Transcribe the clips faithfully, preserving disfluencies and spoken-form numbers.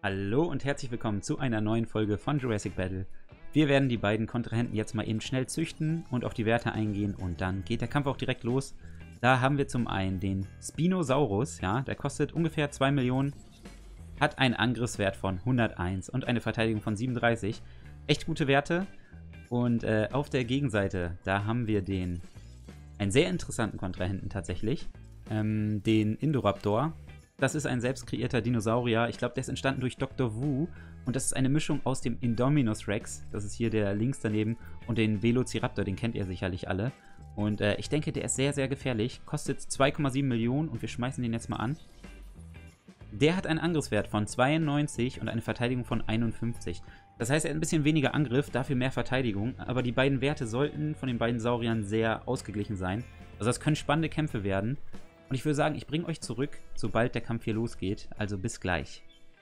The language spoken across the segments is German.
Hallo und herzlich willkommen zu einer neuen Folge von Jurassic Battle. Wir werden die beiden Kontrahenten jetzt mal eben schnell züchten und auf die Werte eingehen und dann geht der Kampf auch direkt los. Da haben wir zum einen den Spinosaurus, ja, der kostet ungefähr zwei Millionen, hat einen Angriffswert von hunderteins und eine Verteidigung von siebenunddreißig. Echt gute Werte. Und äh, auf der Gegenseite, da haben wir den, einen sehr interessanten Kontrahenten tatsächlich, ähm, den Indoraptor. Das ist ein selbst kreierter Dinosaurier. Ich glaube, der ist entstanden durch Doktor Wu. Und das ist eine Mischung aus dem Indominus Rex, das ist hier der links daneben, und den Velociraptor, den kennt ihr sicherlich alle. Und äh, ich denke, der ist sehr, sehr gefährlich. Kostet zwei Komma sieben Millionen und wir schmeißen den jetzt mal an. Der hat einen Angriffswert von zweiundneunzig und eine Verteidigung von einundfünfzig. Das heißt, er hat ein bisschen weniger Angriff, dafür mehr Verteidigung. Aber die beiden Werte sollten von den beiden Sauriern sehr ausgeglichen sein. Also das können spannende Kämpfe werden. Und ich würde sagen, ich bringe euch zurück, sobald der Kampf hier losgeht. Also bis gleich.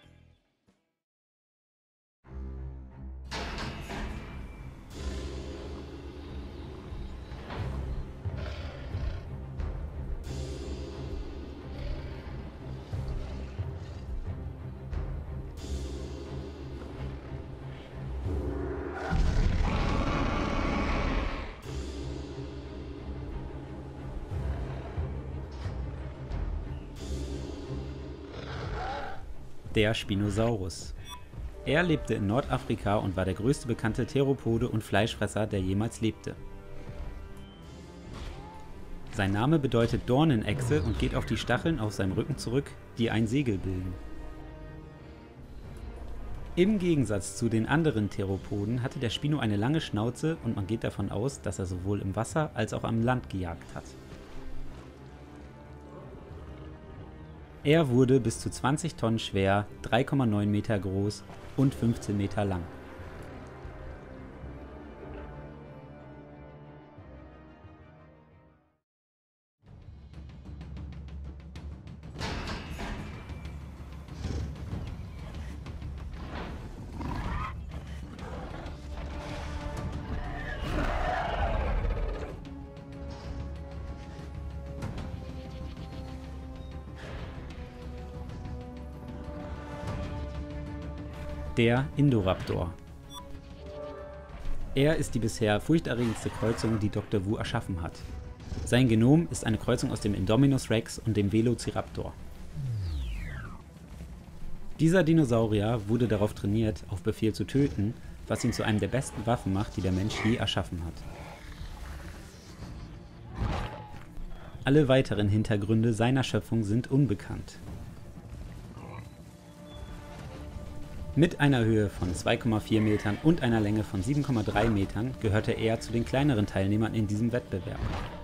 Der Spinosaurus. Er lebte in Nordafrika und war der größte bekannte Theropode und Fleischfresser, der jemals lebte. Sein Name bedeutet Dornenechse und geht auf die Stacheln auf seinem Rücken zurück, die ein Segel bilden. Im Gegensatz zu den anderen Theropoden hatte der Spino eine lange Schnauze und man geht davon aus, dass er sowohl im Wasser als auch am Land gejagt hat. Er wurde bis zu zwanzig Tonnen schwer, drei Komma neun Meter groß und fünfzehn Meter lang. Der Indoraptor. Er ist die bisher furchterregendste Kreuzung, die Doktor Wu erschaffen hat. Sein Genom ist eine Kreuzung aus dem Indominus Rex und dem Velociraptor. Dieser Dinosaurier wurde darauf trainiert, auf Befehl zu töten, was ihn zu einem der besten Waffen macht, die der Mensch je erschaffen hat. Alle weiteren Hintergründe seiner Schöpfung sind unbekannt. Mit einer Höhe von zwei Komma vier Metern und einer Länge von sieben Komma drei Metern gehörte er zu den kleineren Teilnehmern in diesem Wettbewerb.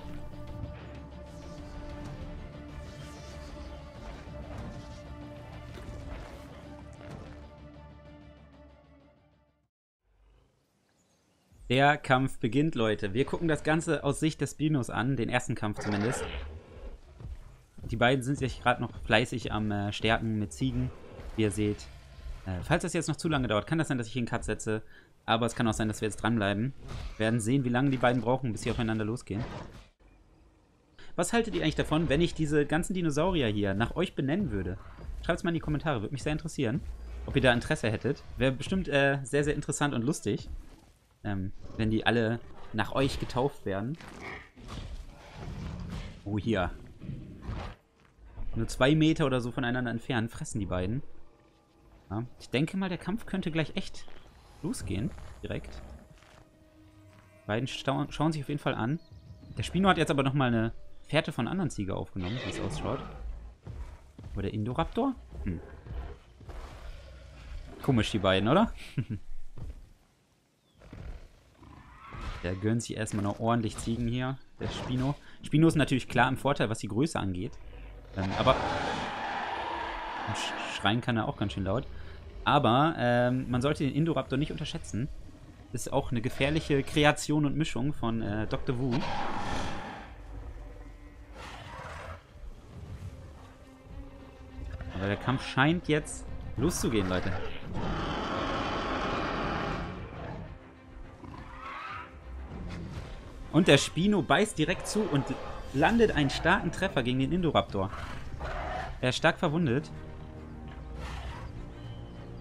Der Kampf beginnt, Leute. Wir gucken das Ganze aus Sicht des Spinos an, den ersten Kampf zumindest. Die beiden sind sich gerade noch fleißig am äh, Stärken mit Ziegen, wie ihr seht. Falls das jetzt noch zu lange dauert, kann das sein, dass ich hier einen Cut setze. Aber es kann auch sein, dass wir jetzt dranbleiben. Wir werden sehen, wie lange die beiden brauchen, bis sie aufeinander losgehen. Was haltet ihr eigentlich davon, wenn ich diese ganzen Dinosaurier hier nach euch benennen würde? Schreibt es mal in die Kommentare, würde mich sehr interessieren, ob ihr da Interesse hättet. Wäre bestimmt äh, sehr, sehr interessant und lustig, ähm, wenn die alle nach euch getauft werden. Oh, hier. Nur zwei Meter oder so voneinander entfernt fressen die beiden. Ja, ich denke mal, der Kampf könnte gleich echt losgehen, direkt. Die beiden schauen sich auf jeden Fall an. Der Spino hat jetzt aber nochmal eine Fährte von anderen Ziege aufgenommen, wie es ausschaut. Oder der Indoraptor? Hm. Komisch, die beiden, oder? Der gönnt sich erstmal noch ordentlich Ziegen hier, der Spino. Spino ist natürlich klar im Vorteil, was die Größe angeht. Ähm, aber... Schreien kann er auch ganz schön laut. Aber ähm, man sollte den Indoraptor nicht unterschätzen. Ist auch eine gefährliche Kreation und Mischung von äh, Doktor Wu. Aber der Kampf scheint jetzt loszugehen, Leute. Und der Spino beißt direkt zu und landet einen starken Treffer gegen den Indoraptor. Er ist stark verwundet.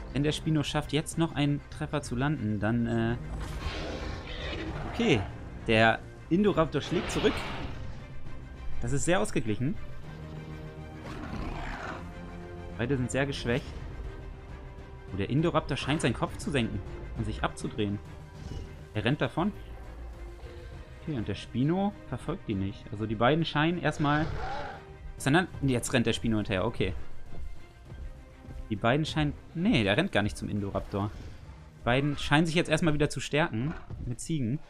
Wenn der Spino schafft, jetzt noch einen Treffer zu landen, dann, äh... Okay. Der Indoraptor schlägt zurück. Das ist sehr ausgeglichen. Beide sind sehr geschwächt. Oh, der Indoraptor scheint seinen Kopf zu senken und sich abzudrehen. Er rennt davon. Okay, und der Spino verfolgt ihn nicht. Also die beiden scheinen erstmal... Jetzt rennt der Spino hinterher, okay. Die beiden scheinen... Nee, der rennt gar nicht zum Indoraptor. Die beiden scheinen sich jetzt erstmal wieder zu stärken. Mit Ziegen.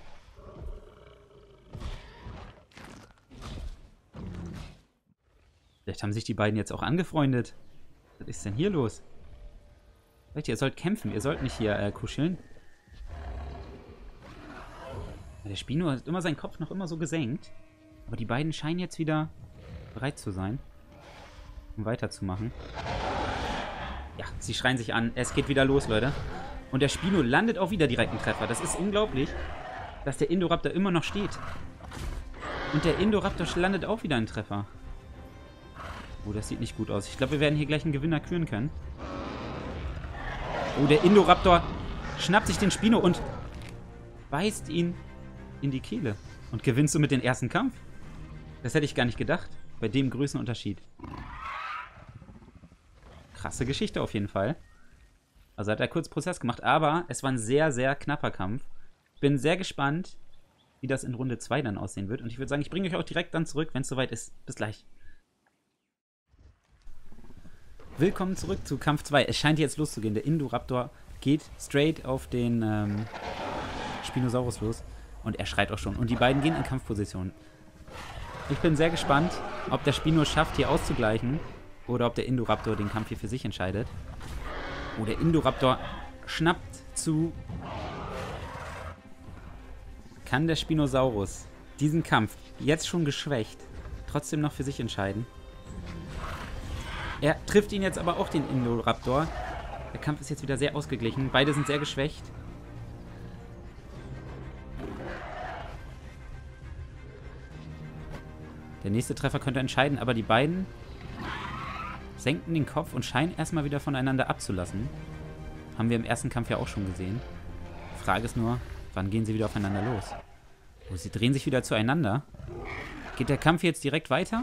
Vielleicht haben sich die beiden jetzt auch angefreundet. Was ist denn hier los? Leute, ihr sollt kämpfen. Ihr sollt nicht hier äh, kuscheln. Der Spino hat immer seinen Kopf noch immer so gesenkt. Aber die beiden scheinen jetzt wieder bereit zu sein, um weiterzumachen. Ja, sie schreien sich an. Es geht wieder los, Leute. Und der Spino landet auch wieder direkt einen Treffer. Das ist unglaublich, dass der Indoraptor immer noch steht. Und der Indoraptor landet auch wieder einen Treffer. Oh, das sieht nicht gut aus. Ich glaube, wir werden hier gleich einen Gewinner küren können. Oh, der Indoraptor schnappt sich den Spino und beißt ihn in die Kehle. Und gewinnt somit den ersten Kampf. Das hätte ich gar nicht gedacht. Bei dem Größenunterschied. Krasse Geschichte auf jeden Fall. Also hat er kurz Prozess gemacht. Aber es war ein sehr, sehr knapper Kampf. Ich bin sehr gespannt, wie das in Runde zwei dann aussehen wird. Und ich würde sagen, ich bringe euch auch direkt dann zurück, wenn es soweit ist. Bis gleich. Willkommen zurück zu Kampf zwei. Es scheint jetzt loszugehen. Der Indoraptor geht straight auf den ähm, Spinosaurus los. Und er schreit auch schon. Und die beiden gehen in Kampfposition. Ich bin sehr gespannt, ob der Spino schafft, hier auszugleichen. Oder ob der Indoraptor den Kampf hier für sich entscheidet. Oh, der Indoraptor schnappt zu. Kann der Spinosaurus diesen Kampf, jetzt schon geschwächt, trotzdem noch für sich entscheiden? Er trifft ihn jetzt aber auch, den Indoraptor. Der Kampf ist jetzt wieder sehr ausgeglichen. Beide sind sehr geschwächt. Der nächste Treffer könnte entscheiden, aber die beiden senken den Kopf und scheinen erstmal wieder voneinander abzulassen. Haben wir im ersten Kampf ja auch schon gesehen. Die Frage ist nur, wann gehen sie wieder aufeinander los? Oh, sie drehen sich wieder zueinander. Geht der Kampf jetzt direkt weiter?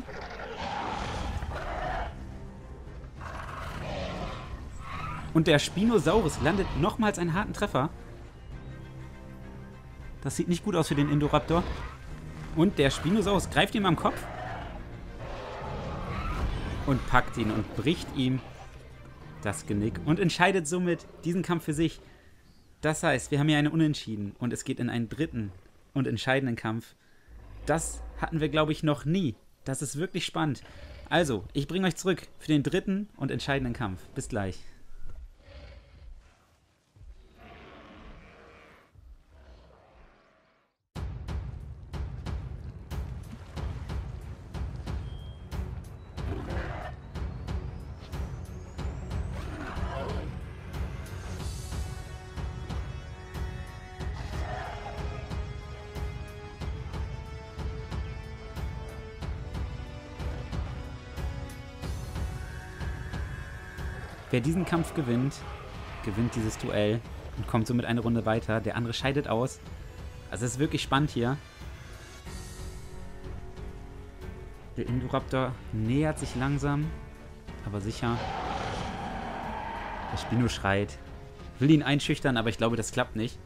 Und der Spinosaurus landet nochmals einen harten Treffer. Das sieht nicht gut aus für den Indoraptor. Und der Spinosaurus greift ihm am Kopf. Und packt ihn und bricht ihm das Genick. Und entscheidet somit diesen Kampf für sich. Das heißt, wir haben hier eine Unentschieden. Und es geht in einen dritten und entscheidenden Kampf. Das hatten wir, glaube ich, noch nie. Das ist wirklich spannend. Also, ich bringe euch zurück für den dritten und entscheidenden Kampf. Bis gleich. Wer diesen Kampf gewinnt, gewinnt dieses Duell und kommt somit eine Runde weiter. Der andere scheidet aus. Also es ist wirklich spannend hier. Der Indoraptor nähert sich langsam, aber sicher. Der Spino schreit. Will ihn einschüchtern, aber ich glaube, das klappt nicht.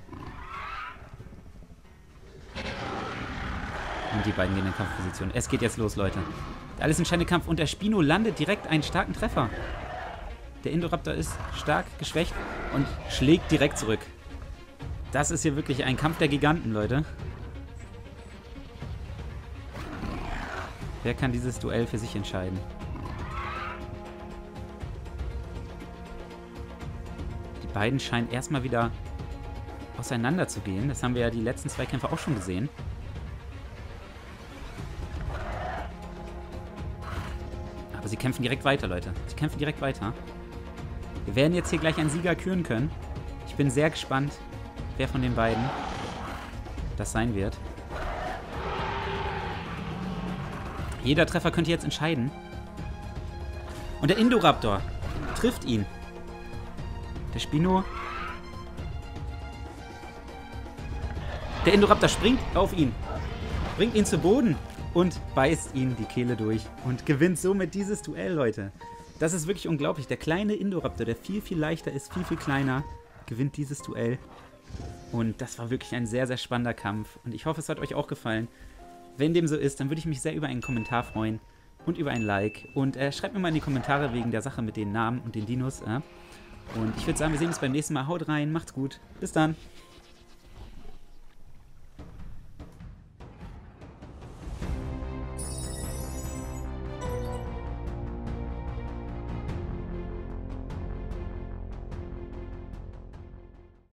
Und die beiden gehen in Kampfposition. Es geht jetzt los, Leute. Der alles entscheidende Kampf. Und der Spino landet direkt einen starken Treffer. Der Indoraptor ist stark geschwächt und schlägt direkt zurück. Das ist hier wirklich ein Kampf der Giganten, Leute. Wer kann dieses Duell für sich entscheiden? Die beiden scheinen erstmal wieder auseinander zu gehen. Das haben wir ja die letzten zwei Kämpfe auch schon gesehen. Aber sie kämpfen direkt weiter, Leute. Sie kämpfen direkt weiter. Wir werden jetzt hier gleich einen Sieger küren können. Ich bin sehr gespannt, wer von den beiden das sein wird. Jeder Treffer könnte jetzt entscheiden. Und der Indoraptor trifft ihn. Der Spino. Der Indoraptor springt auf ihn. Bringt ihn zu Boden und beißt ihn die Kehle durch. Und gewinnt somit dieses Duell, Leute. Das ist wirklich unglaublich. Der kleine Indoraptor, der viel, viel leichter ist, viel, viel kleiner, gewinnt dieses Duell. Und das war wirklich ein sehr, sehr spannender Kampf. Und ich hoffe, es hat euch auch gefallen. Wenn dem so ist, dann würde ich mich sehr über einen Kommentar freuen. Und über ein Like. Und äh, schreibt mir mal in die Kommentare wegen der Sache mit den Namen und den Dinos. Äh. Und ich würde sagen, wir sehen uns beim nächsten Mal. Haut rein, macht's gut. Bis dann.